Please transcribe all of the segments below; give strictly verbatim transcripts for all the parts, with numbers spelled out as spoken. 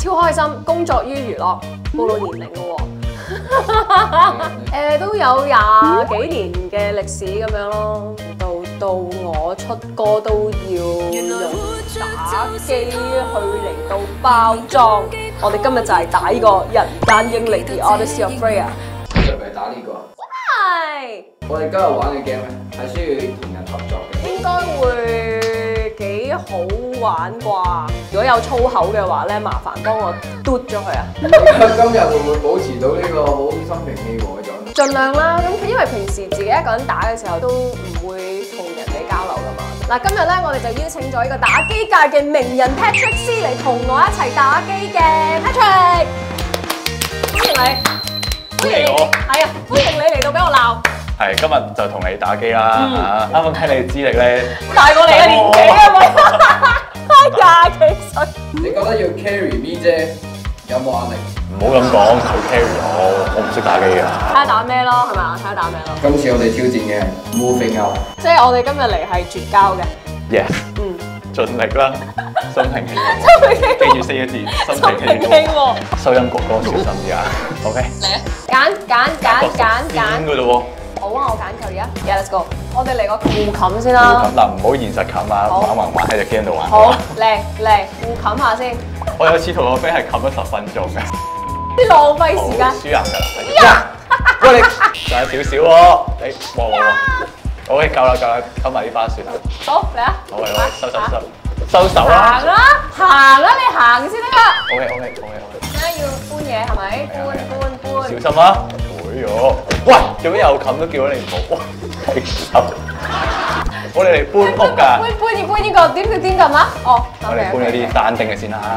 超開心，工作於娛樂，暴露年齡咯喎。誒都有廿幾年嘅歷史咁樣咯，到到我出歌都要用打機去嚟到包裝。我哋今日就係打呢個人間英靈 The Odyssey of Freya。 係咪打呢個？ 係。 我哋今日玩嘅 game 咧係需要同人合作嘅。 應該會幾好玩啩？如果有粗口嘅話咧，麻煩幫我嘟咗佢啊！ 今日會唔會保持到呢個好心平氣和嘅狀態？ 盡量啦，咁因為平時自己一個人打嘅時候都唔會同人哋交流噶嘛。嗱，今日咧我哋就邀請咗呢個打機界嘅名人 Patrick C 嚟同我一齊打機嘅 Patrick， 歡迎你，歡迎你，係啊，歡迎你嚟到俾我鬧。 係今日就同你打機啦嚇，啱啱聽你資歷咧， 大過你嘅年紀啊咪，廿幾歲。 你覺得要 carry me 啫，有冇壓力？ 唔好咁講，佢 carry 我，我唔識打機嘅。 睇下打咩咯，係咪？睇下打咩咯。 今次我哋挑戰嘅 moving out， 即係我哋今日嚟係絕交嘅。 Yes， 嗯， 盡力啦，心平氣和。 心平氣和。 記住四個字，心平氣和。收音哥哥小心啲啊 ，OK。嚟啊！ 揀揀揀揀揀。 點㗎咯喎？ 好啊，我揀佢而家。Yeah, let's go。我哋嚟個互冚先啦。 嗱，唔好現實冚啊，玩玩玩喺隻 game 度玩。 好，嚟嚟互冚下先。 我有次同我 friend 係冚咗十分鐘嘅。 啲浪費時間。 輸人㗎啦。喂，你仲有少少喎，你望望望。好嘅，夠啦夠啦，冚埋呢花算啦。 好，嚟啊！ 好嘅好嘅，收收收，收手啦。 行啦，行啦，你行先得㗎。 OK OK OK OK。 而家要搬嘢係咪？搬搬搬。 小心啊！會咗。喂，做咩又冚都叫咗你唔好？哇！我哋嚟搬屋㗎。 搬搬要搬呢個點點點撳啊？哦， 我哋搬嗰啲單丁嘅先啦。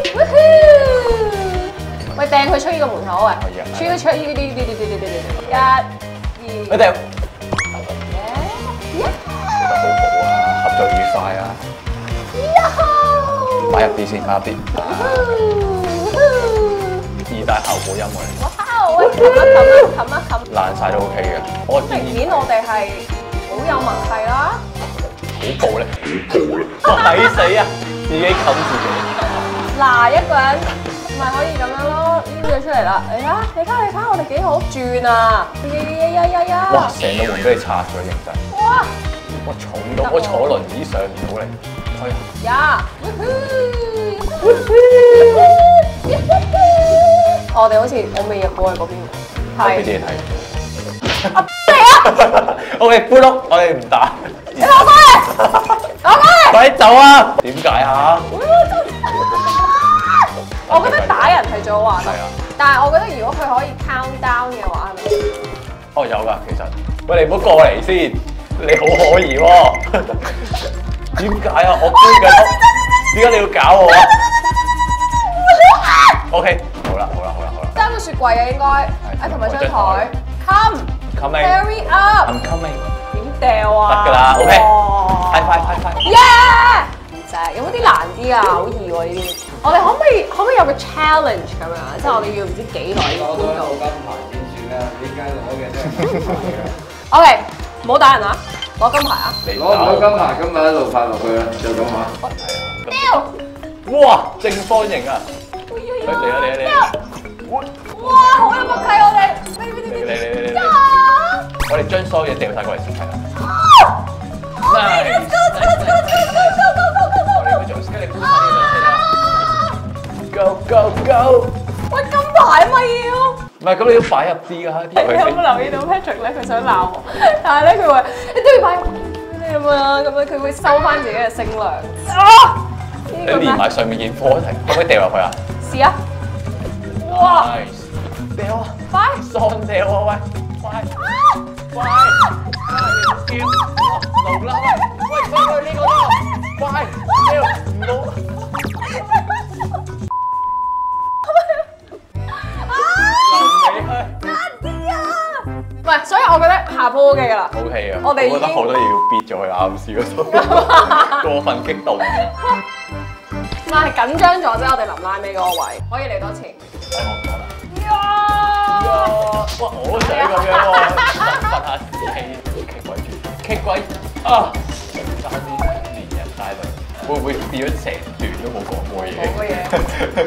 喂，掟佢出呢個門口喂！出佢出呢啲啲啲啲啲啲啲。一、二。 你掟。做得好好啊，合作愉快啊！擺入啲先，擺入啲。自帶效果音喎。 哇！喂，冚一冚啊冚啊冚！ 爛晒都 OK 嘅。我明顯我哋係好有默契啦。 好暴力，哇！抵死啊！自己冚自己。 嗱，一個人咪可以咁樣咯，拎咗出嚟啦。你睇下，你睇下，你睇下，我哋幾好轉啊！呀呀呀呀！ 哇！成個門俾你拆咗，認真。 哇！ 我重到我坐輪椅上唔到嚟，去呀！我哋好似我未入過去嗰邊喎， 係俾自己睇。嚟啊 ！OK，搬屋，我哋唔打。 你攞過嚟，攞過嚟！ 快啲走啊！點解啊？ 我覺得打人係最好玩。 係啊。 但係我覺得如果佢可以 count down 嘅話，係咪？ 哦，有㗎，其實。喂，你唔好過嚟先。你好可疑喎，點解啊？我搬緊屋，點解你要搞我啊 ？OK， 好啦好啦好啦好啦， 爭個雪櫃啊應該，啊同埋張台 ，come，carry up，I'm coming， 點掉啊？ 得㗎啦 ，OK，快快快快 ，yeah， 唔使，有冇啲難啲啊？好易喎呢啲，我哋可唔可以可唔可以有個 challenge 咁樣啊？即係我哋要唔知幾耐先搬到？ 攞金牌先算啦，點解攞嘅都係金牌㗎 OK。唔好打人啊！攞金牌啊！ 攞唔到金牌，今日一路發落去啦，就咁話。 哇！正方形啊！嚟嚟嚟嚟！ 哇！好有默契我哋。嚟嚟嚟嚟！ 我哋將所有嘢掉晒過嚟先係啦。 Nice！ 我哋會將跟住搬翻呢度先啦。Go go go！ 喂，金牌咪要？ 唔係，咁你要擺入啲㗎。 你有冇留意到 Patrick 咧？佢想鬧我，但係咧佢話你都要擺入啲咁啊，咁樣佢會收翻自己嘅聲量。啊！ 你連埋上面件課題，可唔可以掉入去啊？ 試啊！哇！ 掉啊！ 快！ 喪掉啊！喂！快！快！叫！龍啦！喂！喂！快去呢個啦！快！掉唔到！ 唔係，所以我覺得下鋪 OK 㗎啦。 OK 啊， 我哋已經覺得好多嘢要憋咗佢啱先嗰度，過分激動。 但係緊張咗啫，我哋臨拉尾嗰個位，可以嚟多次。 係我講啦。哇！哇！我都想咁樣喎，發下士氣，棘鬼住，棘鬼啊！差啲連人帶隊，會唔會變咗成段都冇講過嘢？ 冇乜嘢。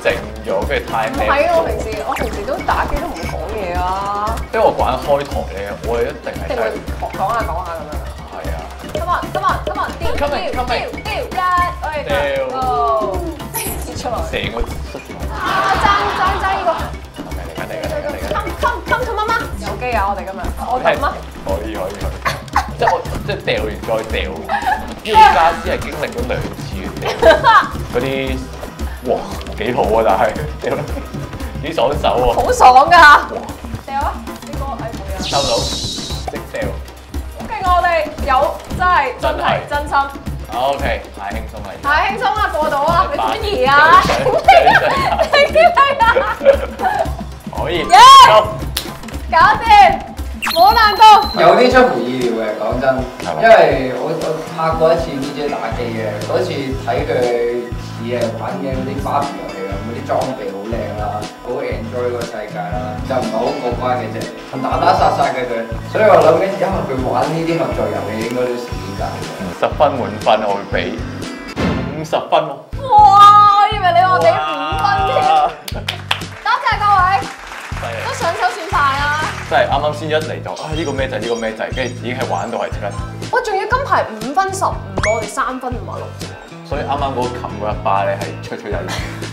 靜咗，跟住太唔係啊！我平時我平時都打機都唔會講嘢啊， 因為我慣開台咧，我係一定係一定會講下講下咁樣。 係啊。 Come on, come on, come on，掉掉掉掉一，我哋掉，go， 跌出來。 成個出咗。 啊！爭爭爭呢個。 嚟緊嚟緊嚟緊嚟緊。 Come come come to 媽媽。有機啊！我哋今日，我抌啊！ 可以可以可以。即係我即係掉完再掉，因為家私係經歷咗兩次嘅掉。嗰啲哇幾好啊！但係掉得幾爽手喎。 好爽㗎！掉啊！呢個誒冇嘢。 收到，即掉。 好勁啊！我哋有真係真係真心。 O K， 太輕鬆啦。 太輕鬆啦，過到啊！你點移啊？你點係啊？ 可以。 搞掂，冇難度。 有啲出乎意料嘅，講真，因為我我拍過一次 D J 打機嘅，嗰次睇佢似係玩嘅嗰啲芭比遊戲咁，嗰啲裝備好靚啦，好 enjoy 個世界啦，就唔係好過關嘅啫，打打殺殺嘅佢，所以我諗緊，因為佢玩呢啲合作遊戲應該都死㗎。 十分滿分，我會俾五十分喎。 哇！我以為你話俾五分添。多謝各位。都上手算快啊！ 真係啱啱先一嚟就啊呢個咩掣呢個咩掣，跟住已經係玩到係即刻。 我仲要金牌五分十五，我哋三分五啊六。 所以啱啱嗰個琴嗰一巴咧係出出入入。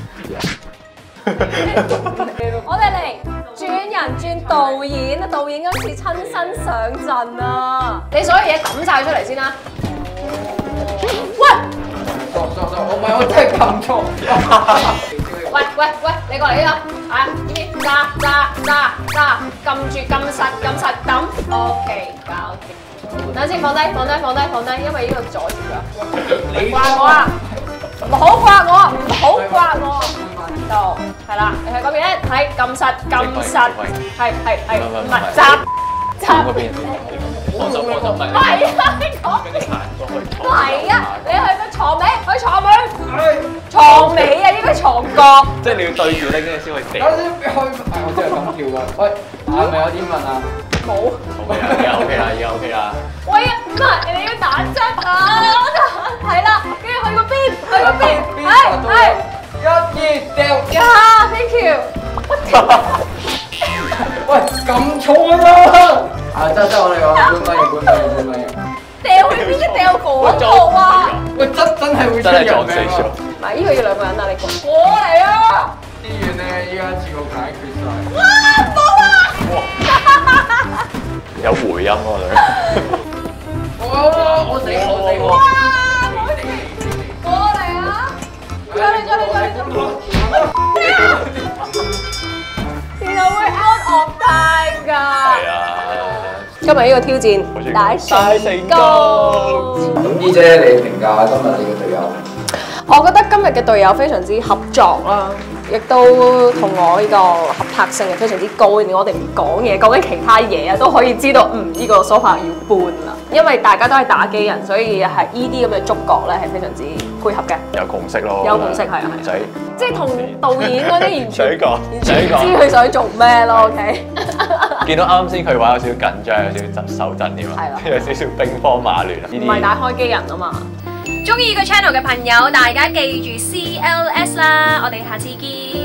我哋嚟轉人轉導演啊！導演今次親身上陣啊！你所有嘢抌晒出嚟先啦。喂！ 錯錯錯！我唔係我真係撳錯。 喂喂喂，你過嚟呢度，啊，呢邊揸揸揸揸，撳住撳實撳實抌 ，OK， 搞掂。等陣先，放低放低放低放低，因為呢個阻住咗。你掛我啊！唔好掛我，唔好掛我。度係啦，你喺嗰邊咧，睇撳實撳實，係係係，唔係揸揸。 嗰邊。放手放手，唔係。 係啊，你講。係啊，你去個床尾，去床尾。床尾啊，應該床角。 即係你要對住咧，跟住先可以掉。 我先開，我真係咁叫㗎。喂，係咪有啲問啊？ 冇。 OK 啦，而家 OK 啦，而家 OK 啦。 喂啊，唔係，你要打側啊！係啦，跟住去個邊，去個邊，係係。 一、二，掉。 呀 ，thank you。 喂，撳錯啦！啊，真真我哋講半分嘅，半分嘅，半分嘅。 掉去邊嘅掉嗰度啊！ 喂，真真係會出人命喎！ 唔係，呢個要兩個人啊！你過過嚟啊！ 醫院咧，依家全部解決晒。 哇！冇啊！ 有回音喎你。 哇！我死我死我！ 哇！過嚟啊！再嚟再嚟再嚟再嚟！原來會 out of time 㗎。 係啊。 今日呢個挑戰大成功。 咁姨姐，你評價下今日你嘅隊友？ 我覺得今日嘅隊友非常之合作啦，亦都同我呢個合拍性係非常之高。連我哋唔講嘢，講緊其他嘢啊，都可以知道嗯呢個 sofa 要搬啦。因為大家都係打機人，所以係呢啲咁嘅觸覺咧係非常之配合嘅。 有共識咯。 有共識係啊係。 唔使。 即係同導演嗰啲完全講， 完全唔知佢想做咩咯。OK。 見到啱先佢玩有少少緊張，有少少手震添啊，有少少兵荒馬亂啊。 唔係打開機人啊嘛。 中意個 channel 嘅朋友，大家記住 C L S 啦，我哋下次見。